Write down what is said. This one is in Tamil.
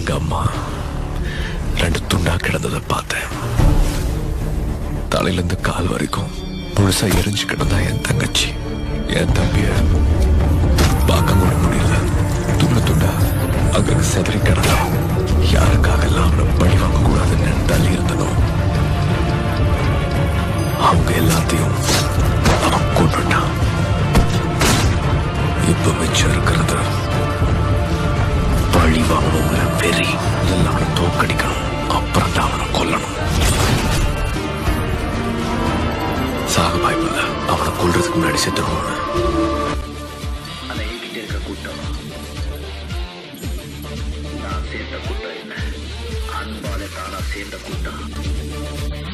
எங்க அம்மா 2 துண்டா கிடந்ததை பார்த்தேன். தலையிலிருந்து கால் வரைக்கும் முழுசா எரிஞ்சு கிடந்தா என் தங்கச்சி. என் தம்பிய பார்க்க கூட முடியல. துண்டா அங்க செதறி கிடந்தான். யாருக்காக எல்லாம் அவனை பழி வாங்க கூடாதுன்னு தள்ளி இருந்தனும் அவங்க எல்லாத்தையும் அவன் கொண்டுட்டான். இப்ப மிச்சம் இருக்கிறது பழி வாங்கணுங்கிற வெறி. முதல்ல அவனை தோக்கடிக்கணும், அப்புறம் தான் அவனை கொல்லணும். சாக வாய்ப்பில்ல. அவனை கொல்றதுக்கு முன்னாடி செத்துடுவான்னு. அதை என்கிட்ட இருக்க கூட்டம் நான் சேர்ந்த கூட்டம் இல்லை, அன்பால தானா சேர்ந்த கூட்டம்.